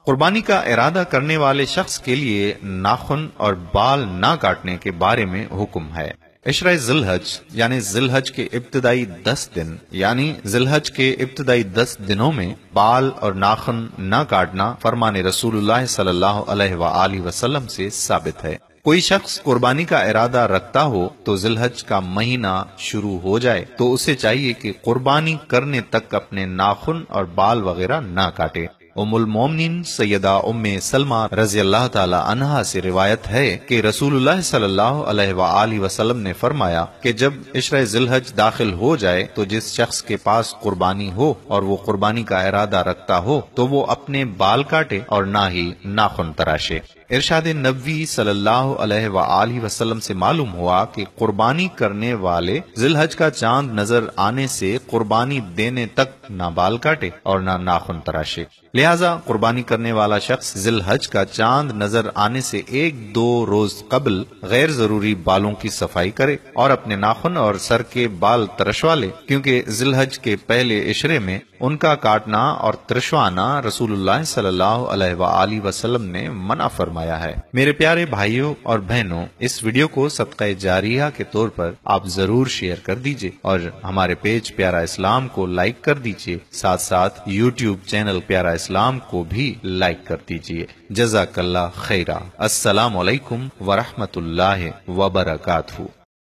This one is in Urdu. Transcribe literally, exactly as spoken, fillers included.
قربانی کا ارادہ کرنے والے شخص کے لیے ناخن اور بال نہ کاٹنے کے بارے میں حکم ہے۔ عشرہ ذی الحج یعنی ذی الحج کے ابتدائی دس دن یعنی ذی الحج کے ابتدائی دس دنوں میں بال اور ناخن نہ کاٹنا فرمان رسول اللہ صلی اللہ علیہ وآلہ وسلم سے ثابت ہے۔ کوئی شخص قربانی کا ارادہ رکھتا ہو تو ذی الحج کا مہینہ شروع ہو جائے تو اسے چاہیے کہ قربانی کرنے تک اپنے ناخن اور بال وغیرہ نہ کاٹے۔ ام المومنین سیدہ ام سلمہ رضی اللہ تعالی عنہا سے روایت ہے کہ رسول اللہ صلی اللہ علیہ وآلہ وسلم نے فرمایا کہ جب عشرہ ذی الحج داخل ہو جائے تو جس شخص کے پاس قربانی ہو اور وہ قربانی کا ارادہ رکھتا ہو تو وہ اپنے بال کاٹے اور نہ ہی ناخن تراشے۔ ارشاد نبوی صلی اللہ علیہ وآلہ وسلم سے معلوم ہوا کہ قربانی کرنے والے ذی الحج کا چاند نظر آنے سے قربانی دینے تک نہ بال کاٹے اور نہ ناخن تراشے۔ لہذا قربانی کرنے والا شخص ذی الحج کا چاند نظر آنے سے ایک دو روز قبل غیر ضروری بالوں کی صفائی کرے اور اپنے ناخن اور سر کے بال ترشوا لے، کیونکہ ذی الحج کے پہلے عشرے میں ان کا کاٹنا اور ترشوانا رسول اللہ صلی اللہ علیہ وآلہ وسلم نے منع فرمایا ہے۔ میرے پیارے بھائیوں اور بہنوں، اس ویڈیو کو صدقہ جاریہ کے طور پر آپ ضرور شیئر کر دیجئے اور ہمارے پیج پیارا اسلام کو لائک کر دیجئے، ساتھ ساتھ یوٹیوب چینل پیارا اسلام کو بھی لائک کر دیجئے۔ جزاک اللہ خیرہ۔ السلام علیکم ورحمۃ اللہ وبرکاتہ۔